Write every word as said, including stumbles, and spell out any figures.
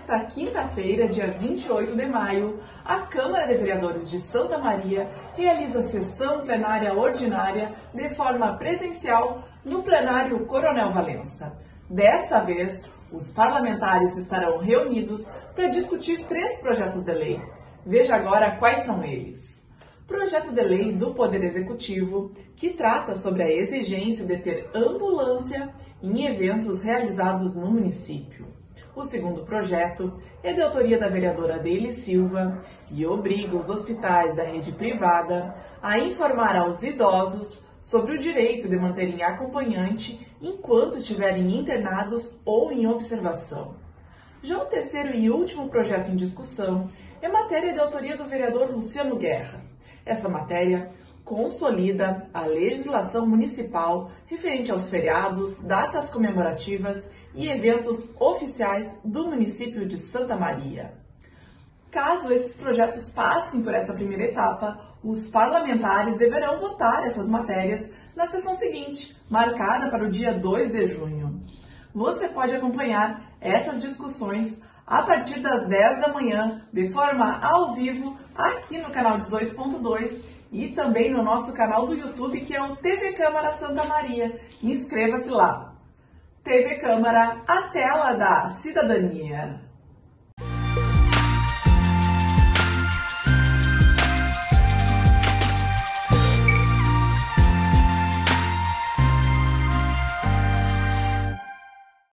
Nesta quinta-feira, dia vinte e oito de maio, a Câmara de Vereadores de Santa Maria realiza sessão plenária ordinária de forma presencial no plenário Coronel Valença. Dessa vez, os parlamentares estarão reunidos para discutir três projetos de lei. Veja agora quais são eles. Projeto de lei do Poder Executivo, que trata sobre a exigência de ter ambulância em eventos realizados no município. O segundo projeto é de autoria da vereadora Adeile Silva e obriga os hospitais da rede privada a informar aos idosos sobre o direito de manterem acompanhante enquanto estiverem internados ou em observação. Já o terceiro e último projeto em discussão é matéria de autoria do vereador Luciano Guerra. Essa matéria consolida a legislação municipal referente aos feriados, datas comemorativas e eventos oficiais do município de Santa Maria. Caso esses projetos passem por essa primeira etapa, os parlamentares deverão votar essas matérias na sessão seguinte, marcada para o dia dois de junho. Você pode acompanhar essas discussões a partir das dez da manhã, de forma ao vivo, aqui no canal dezoito ponto dois e também no nosso canal do YouTube, que é o T V Câmara Santa Maria. Inscreva-se lá. T V Câmara, a tela da cidadania.